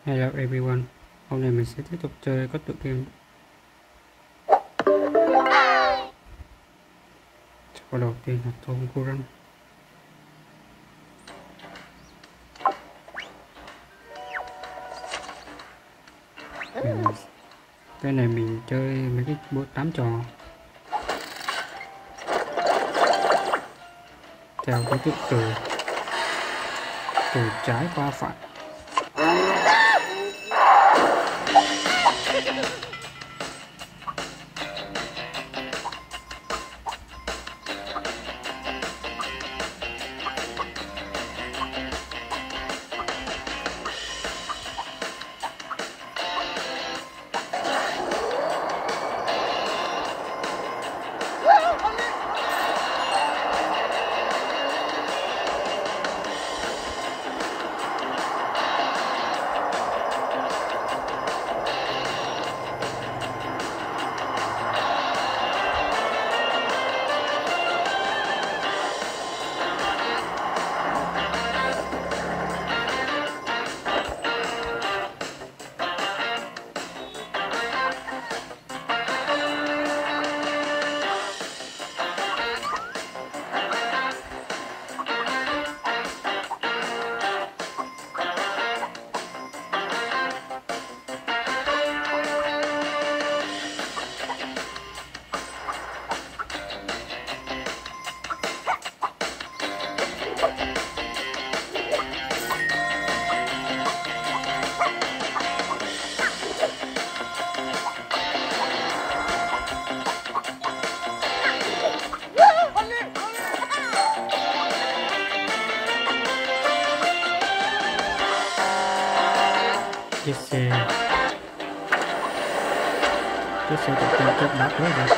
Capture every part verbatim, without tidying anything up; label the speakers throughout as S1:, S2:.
S1: Hello everyone, hôm nay mình sẽ tiếp tục chơi các tựa game. Trò đầu tiên là Tom Curran. Mình, cái này mình chơi mấy cái bộ tám trò theo cái thứ từ từ trái qua phải. Chiếc xe chiếc xe tự tin chấp đáp hết rồi.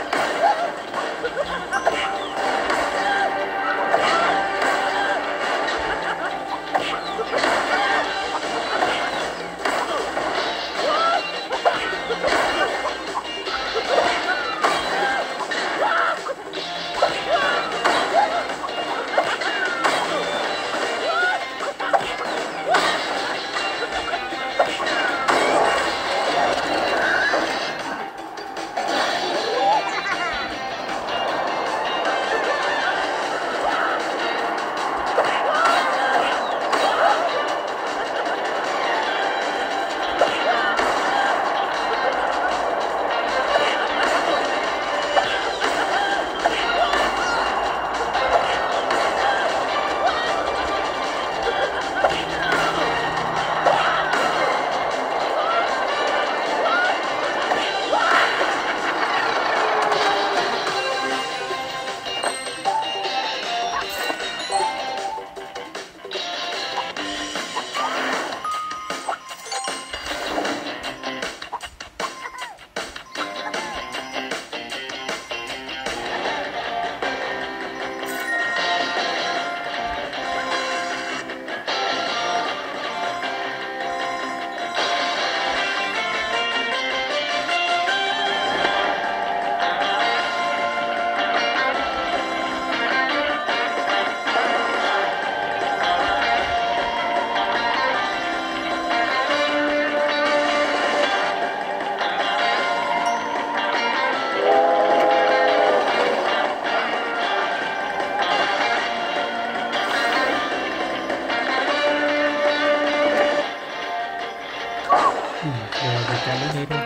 S1: Rồi thì chạy đến đây thôi.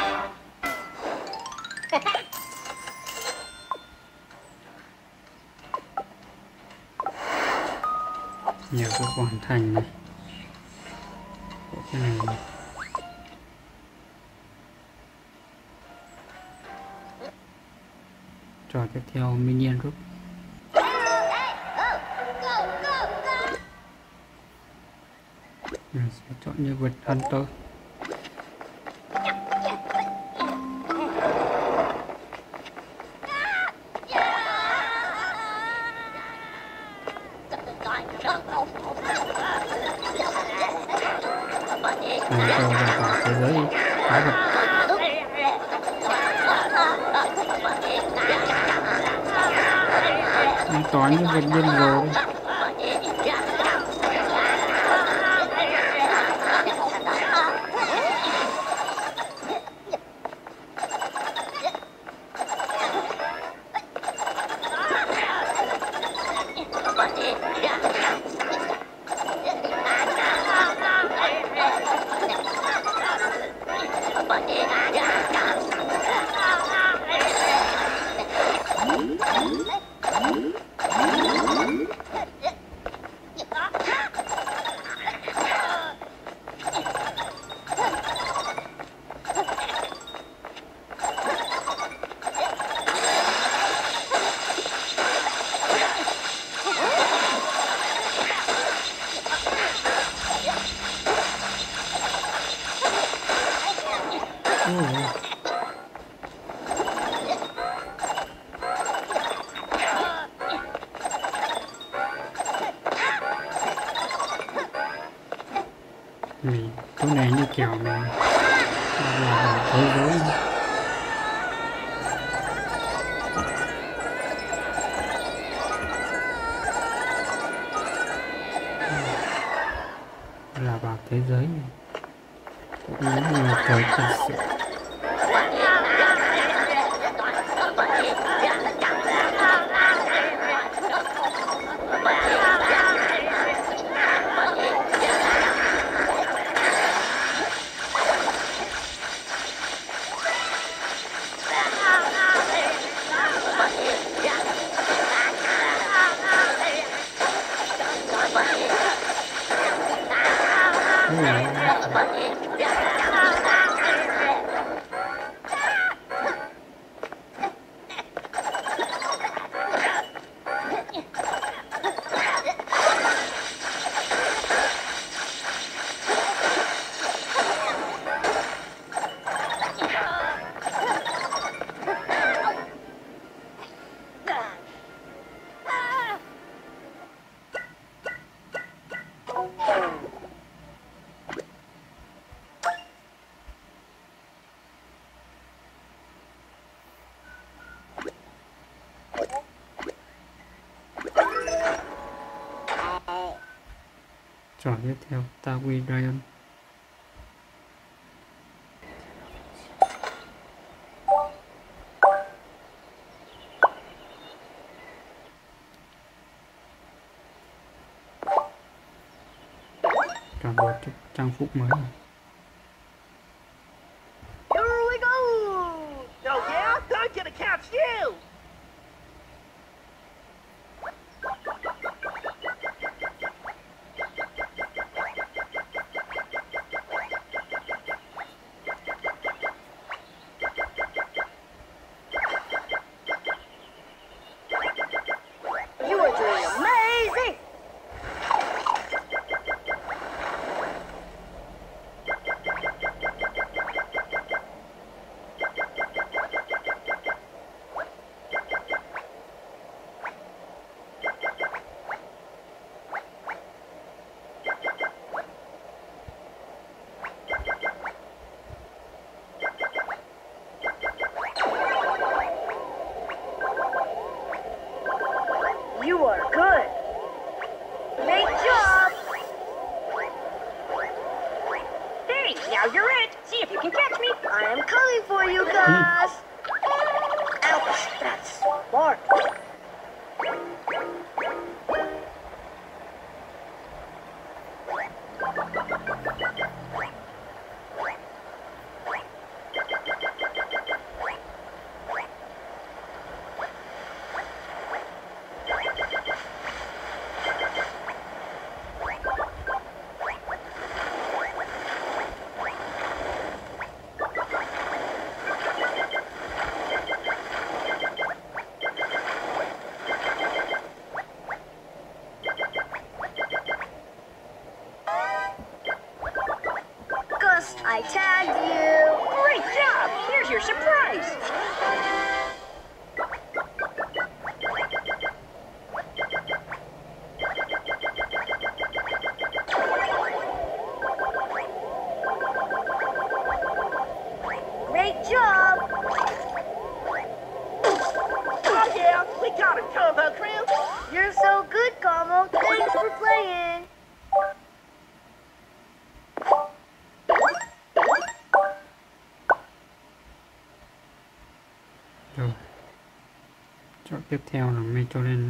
S1: Nhiều cái hoàn thành này của cái này này. Trò tiếp theo Minion rút. Mình sẽ chọn nhân vật Hunter. Này cho ra cả thế giới quái vật. Nó có những vật điên rồ đây. Ồ. Mình chỗ này như kiểu mình là thế giới là vào thế giới này. Cũng giống như thời thật sự. Trò tiếp theo, Tawi Ryan. Chọn một chút trang phục mới.
S2: Here we go! Oh yeah? I'm gonna catch you! You are doing amazing! You are good. Great job. Hey, now you're it. See if you can catch me. I am coming for you guys. Ouch, that's smart. I tagged you. Great job. Here's your surprise. Great job. Oh yeah, we got him, Combo Crew. You're so good, Combo. Thanks for playing.
S1: Rồi. Chọn tiếp theo là MetroLand.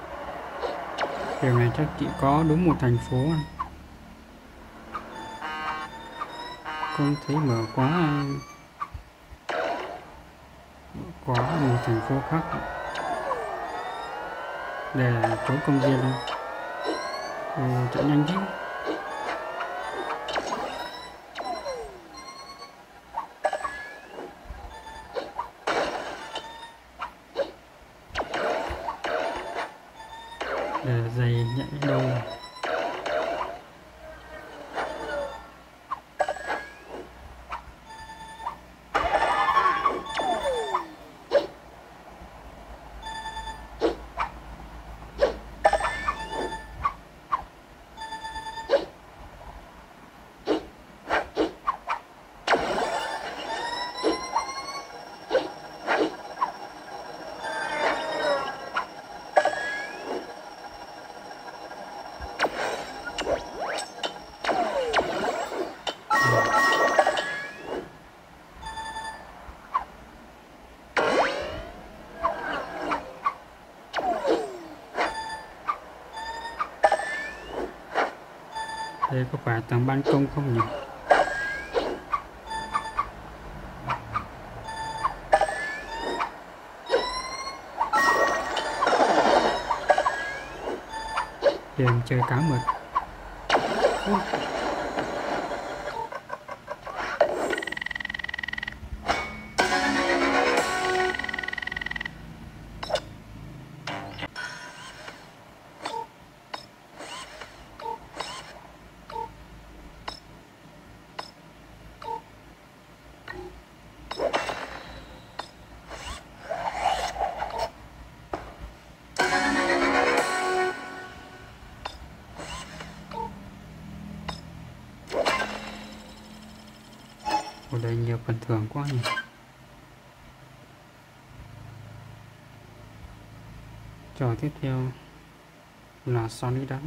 S1: Điều này chắc chỉ có đúng một thành phố. Con thấy mở quá quá một thành phố khác để trốn công viên thôi. Ừ, chạy nhanh chứ. Để giày nhảy đâu. Đây có phải tầng ban công không nhỉ? Game chơi cá mực. Ui. Ở đây nhiều phần thưởng quá nhỉ. Trò tiếp theo là Sonic đánh.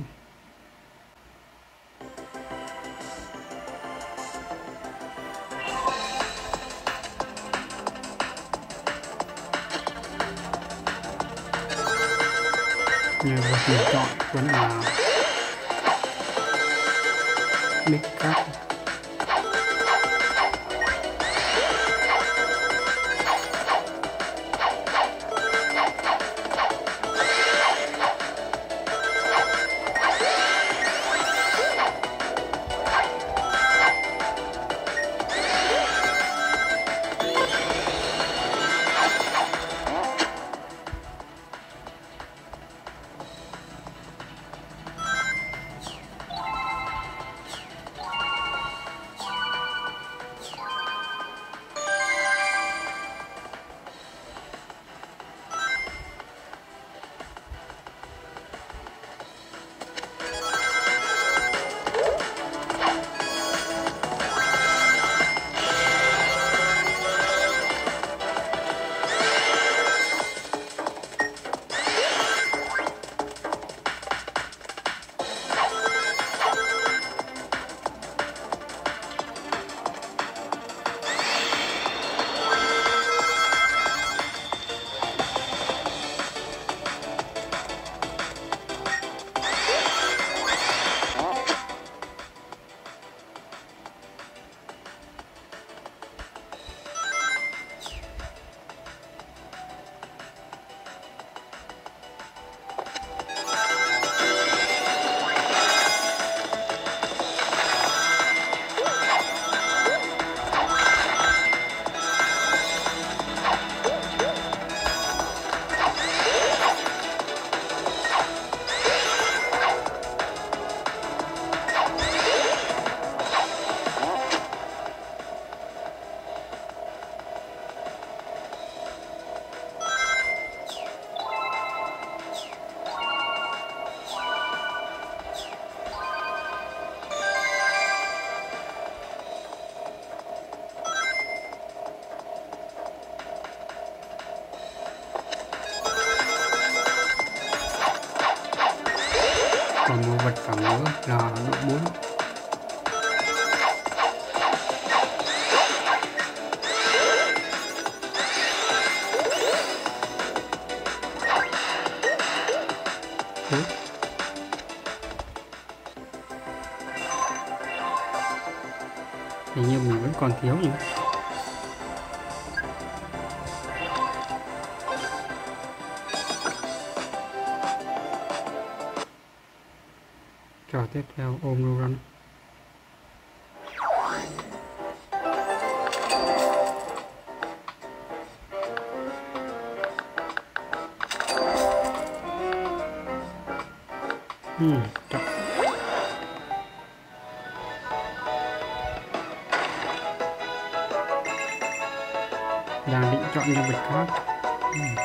S1: Nhiều vật mình chọn vẫn là Big Cat. Còn một vật phẩm nữa là độ bốn. Hình như mình vẫn còn thiếu nhỉ. Trò tiếp theo ôm lưu run. Hmm, chọn. Đang định chọn nhân vật khác. Hmm.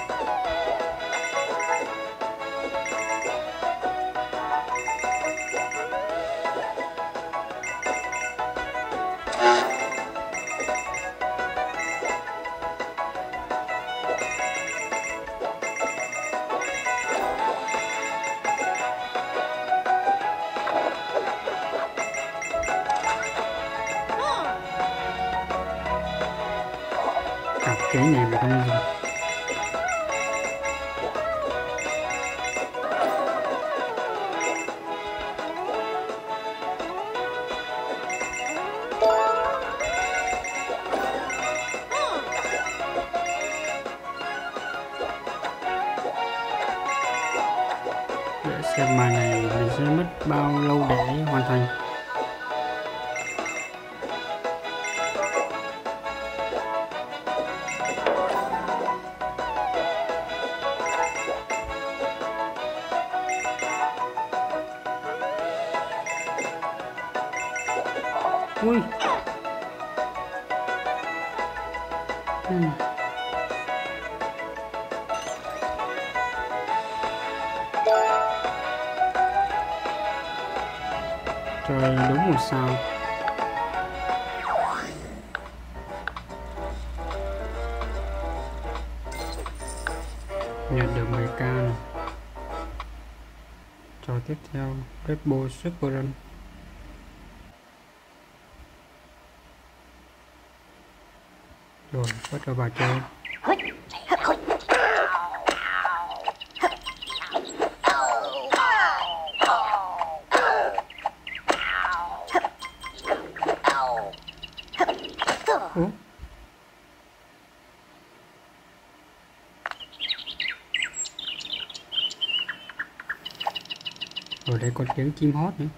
S1: Cái này mà không dùng. Để xem màn này mình sẽ mất bao lâu để hoàn thành. Ui. Hmm. Trời, đúng một sao. Nhận được mười k này. Trò tiếp theo Red Bull Super Run. Rồi bắt đầu vào chơi. Ủa? Ở đây có tiếng chim hót nữa.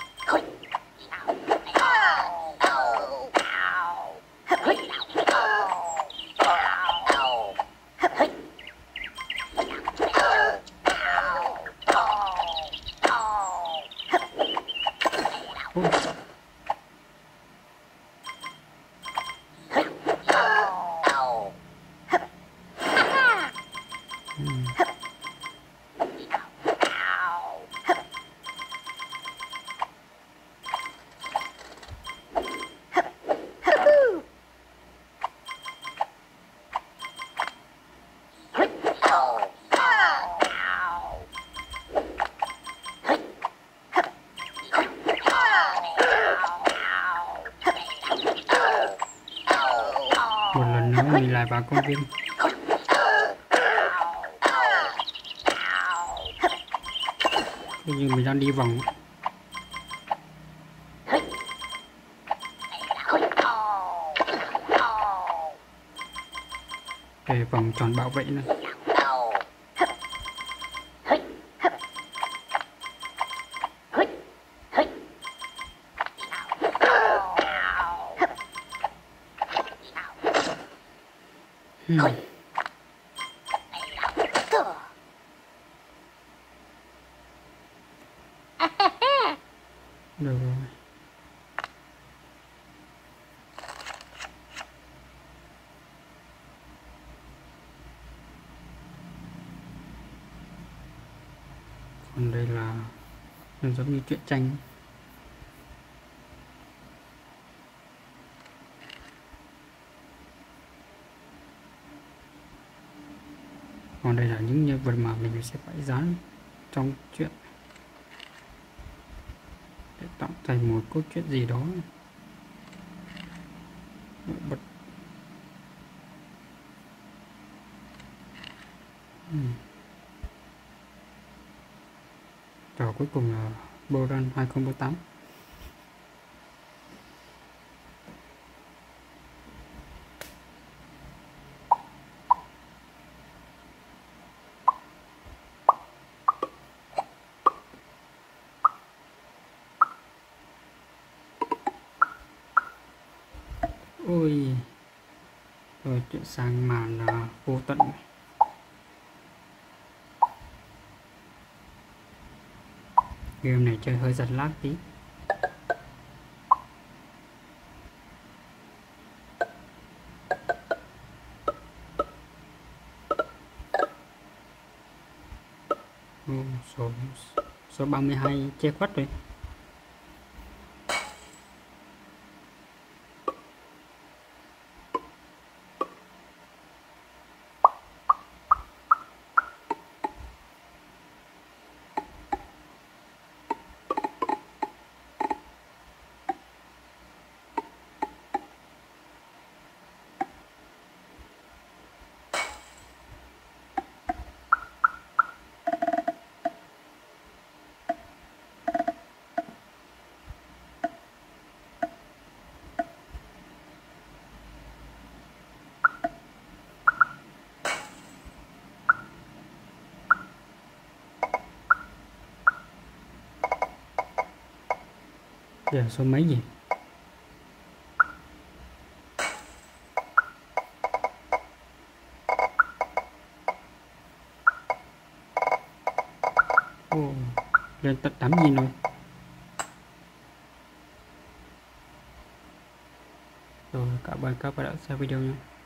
S1: Một lần nữa mình lại vào công viên. Thế nhưng mình đang đi vòng. Để vòng tròn bảo vệ này. Hmm. Được rồi. Còn đây là nó giống như truyện tranh. Còn đây là những nhân vật mà mình sẽ phải dán trong chuyện để tạo thành một câu chuyện gì đó. Bật. Hmm. Trò cuối cùng là Boran hai không bốn tám. Ui, rồi chuyển sang màn uh, vô tận. Game này chơi hơi giật lag tí. Ô, số số ba mươi hai che khuất rồi. Giờ số mấy gì? Ồ, lên tận tám nghìn rồi. Rồi, cảm ơn các bạn đã xem video nhé.